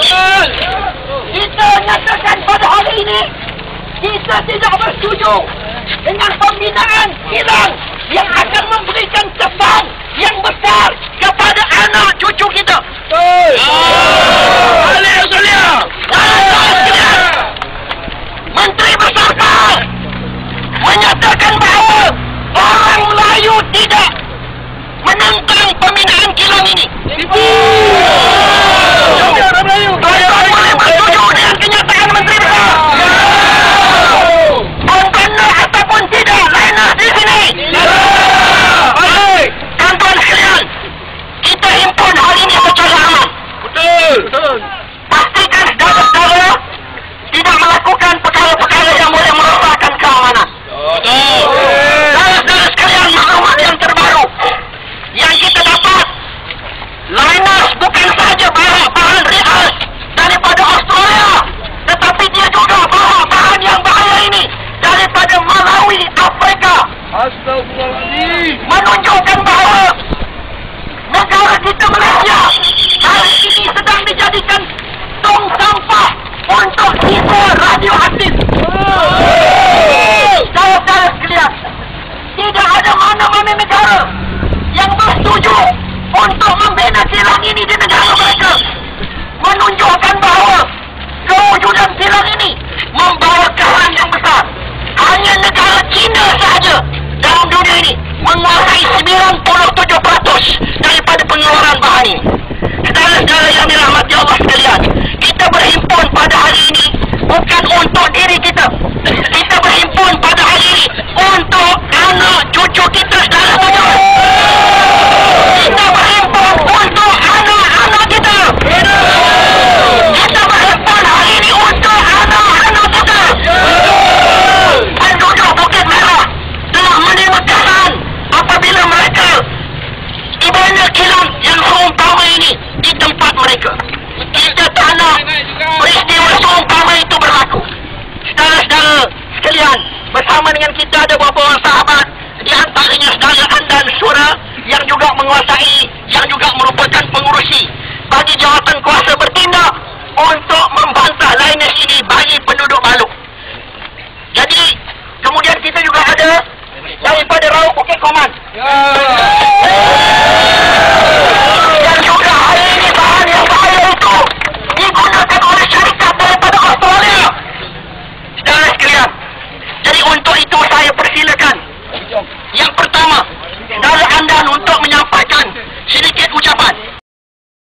Kita nyatakan pada hari ini kita tidak bersetuju dengan pembinaan kilang yang akan memberikan kesan yang besar kepada anak cucu kita. Menteri Bersama menyatakan bahawa orang Melayu tidak menentang pembinaan kilang ini. Tuan-tuan boleh bersetuju dengan kenyataan Menteri Besar? Benar ataupun tidak Lynas di sini? Tuan-tuan sekalian, kita himpun hal ini secara aman. Betul. Pastikan saudara-saudara tidak melakukan perkara-perkara yang boleh merosakkan keamanan. Saudara-saudara sekalian, maklumat yang terbaru yang kita dapat, Lynas bukan saja bahan reas daripada Australia, tetapi dia juga bawa bahan yang bahaya ini daripada Malawi, Afrika. Astagfirullahaladzim. Menunjukkan bahawa negara kita Malaysia hari ini sedang dijadikan tong sampah untuk sisa radioaktif. Saudara sekalian, tidak ada mana-mana negara yang bersetuju untuk membina kilang ini di negara mereka. Menunjukkan bahawa kewujudan kilang ini membawa kesan yang besar. Hanya negara China sahaja dalam dunia ini menguasai 97% daripada pengeluaran bahan ini. Saudara-saudara yang dirahmati Allah sekalian, kita berhimpun pada hari ini bukan untuk diri kita. Kita berhimpun pada hari ini untuk anak cucu kita, saudara-saudara. Kita berhimpun untuk anak-anak kita. Kita berhimpun hari ini untuk anak-anak kita. Penduduk Bukit Merah telah menerima kesan apabila mereka dibina kilang yang seumpama ini di tempat mereka. Kita tak nak peristiwa seumpama itu berlaku. Saudara-saudara sekalian, bersama dengan kita ada beberapa orang sahabat, di antaranya saudara Andan Sura yang juga menguasai, yang juga merupakan pengurusi bagi jawatan kuasa bertindak untuk membantah Lynas ini bagi penduduk Baluk. Jadi kemudian kita juga ada daripada Raut Bukit Koman yang juga hari ini bahan yang bahaya itu digunakan oleh syarikat daripada Australia. Saudara sekalian, jadi untuk itu saya persilakan yang pertama saudara Andan untuk menyampaikan sedikit ucapan.